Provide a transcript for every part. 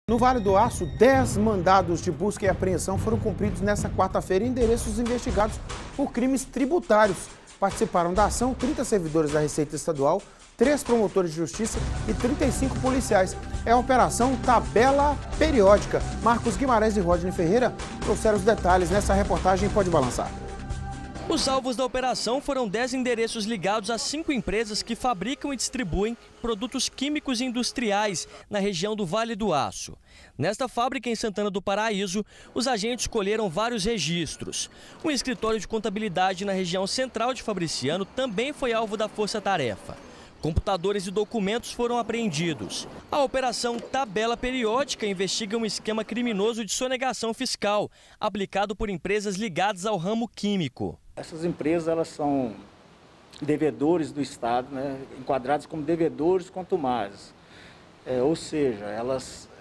No Vale do Aço, 10 mandados de busca e apreensão foram cumpridos nesta quarta-feira em endereços investigados por crimes tributários. Participaram da ação 30 servidores da Receita Estadual, 3 promotores de justiça e 35 policiais. É a Operação Tabela Periódica. Marcos Guimarães e Rodney Ferreira trouxeram os detalhes nessa reportagem. Pode balançar. Os alvos da operação foram 10 endereços ligados a 5 empresas que fabricam e distribuem produtos químicos e industriais na região do Vale do Aço. Nesta fábrica em Santana do Paraíso, os agentes colheram vários registros. Um escritório de contabilidade na região central de Fabriciano também foi alvo da força-tarefa. Computadores e documentos foram apreendidos. A Operação Tabela Periódica investiga um esquema criminoso de sonegação fiscal aplicado por empresas ligadas ao ramo químico. Essas empresas elas são devedores do Estado, né, enquadrados como devedores contumazes. Ou seja, elas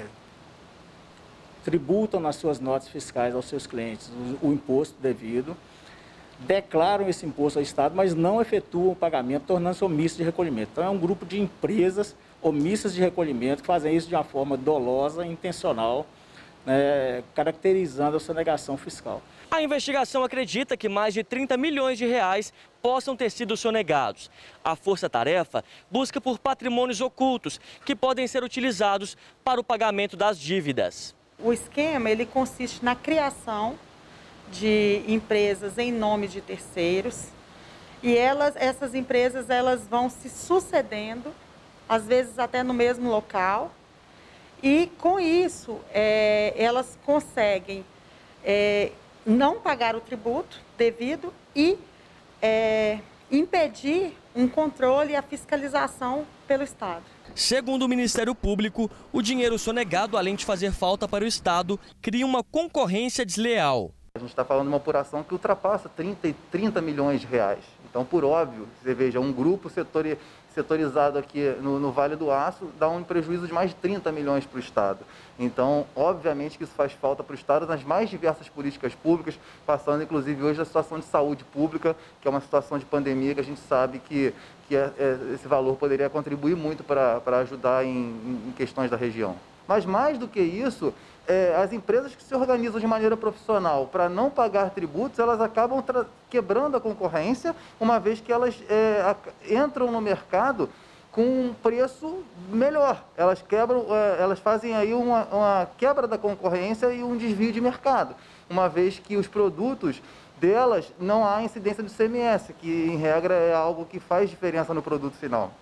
tributam nas suas notas fiscais aos seus clientes o imposto devido, declaram esse imposto ao Estado, mas não efetuam o pagamento, tornando-se omissas de recolhimento. Então é um grupo de empresas omissas de recolhimento que fazem isso de uma forma dolosa e intencional, caracterizando a sonegação fiscal. A investigação acredita que mais de 30 milhões de reais possam ter sido sonegados. A força-tarefa busca por patrimônios ocultos que podem ser utilizados para o pagamento das dívidas. O esquema ele consiste na criação de empresas em nome de terceiros e essas empresas vão se sucedendo, às vezes até no mesmo local, e com isso elas conseguem não pagar o tributo devido e impedir um controle e a fiscalização pelo Estado. Segundo o Ministério Público, o dinheiro sonegado, além de fazer falta para o Estado, cria uma concorrência desleal. A gente está falando de uma apuração que ultrapassa 30 milhões de reais. Então, por óbvio, você veja, um grupo setorizado aqui no Vale do Aço dá um prejuízo de mais de 30 milhões para o Estado. Então, obviamente que isso faz falta para o Estado nas mais diversas políticas públicas, passando inclusive hoje da situação de saúde pública, que é uma situação de pandemia que a gente sabe que esse valor poderia contribuir muito para ajudar em questões da região. Mas mais do que isso, as empresas que se organizam de maneira profissional para não pagar tributos, elas acabam quebrando a concorrência, uma vez que elas entram no mercado com um preço melhor. Elas fazem aí uma quebra da concorrência e um desvio de mercado, uma vez que os produtos delas não há incidência do ICMS, que em regra é algo que faz diferença no produto final.